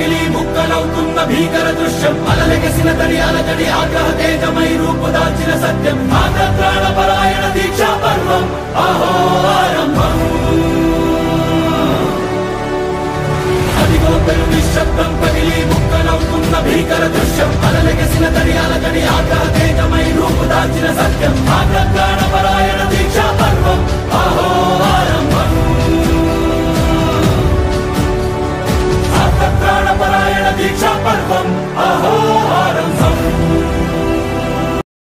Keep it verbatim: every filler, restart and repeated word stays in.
పగిలి ముక్కలవుతున్న భీకర దృశ్యం అలలెగసిన తడి అలజడి ఆగ్రహ తేజమై రూపుదాల్చిన సత్యం ఆగ్రహప్రాణపరాయణ దీక్షా పర్వం అహో ఆరంభం అదిగో పెను నిశ్శబ్దం పగిలి ముక్కలవుతున్న భీకర దృశ్యం అలలెగసిన తడి అలజడి ఆగ్రహ తేజమై రూపుదాల్చిన సత్యం ఆగ్రహప్రాణపరాయణ దీక్షా పర్వం అహో ఆరంభం ఆగ్రహప్రాణపరాయణ దీక్షా పర్వం అహో ఆరంభం